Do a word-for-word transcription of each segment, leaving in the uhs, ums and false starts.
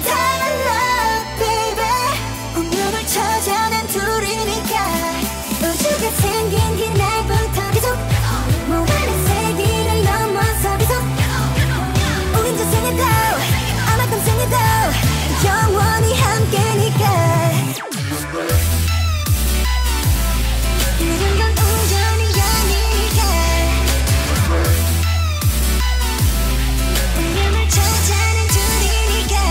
달라 baby. 운명을 찾아낸 둘이니까 우주가 생긴 그날부터 계속 무한의 세기를 넘어서 계속 우린 저 생에도 아마 평생에도 영원히 함께니까. 이런 건 우연이 아니니까 운명을 찾아낸 둘이니까.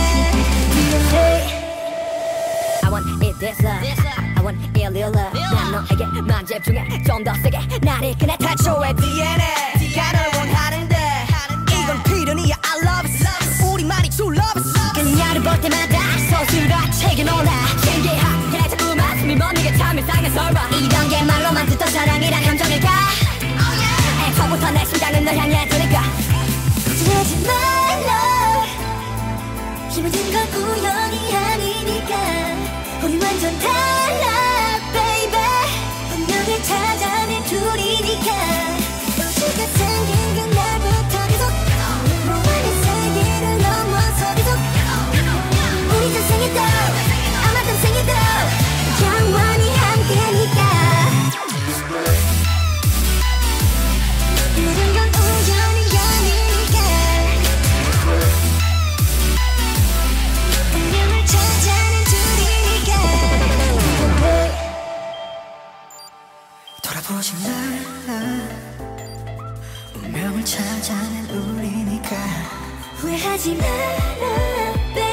I want it this love, I want it real love. 난 너에게만 집중해 좀 더 세게 나를 꺼내 태초의 디엔에이 네가 널 원하는데 이건 필연이야 I love it 우리만이 true love it 그녀를 볼 때마다 서술같이 놀라 신기하게 자꾸만 숨이 멎는 게 참 이상해 설마 이런 게 말로만 듣던 사랑이란 감정일까. 애초부터 내 심장은 널 향해 두니까 걱정하지 말라. 이 모든 건 우연이 아니니까 우리 완전 달라 baby. 운명을 찾아낸 둘이니까 우주가 생긴 그날부터 계속 무한의 세계를 넘어서 계속 우리 저 생에도 아마 평생에도 영원히 함께니까. 이런 건 우연이 아니니까 운명을 찾아낸 둘이니까. 돌아보지 말라. 운명을 찾아낸 우리니까 후회하지 마라 baby.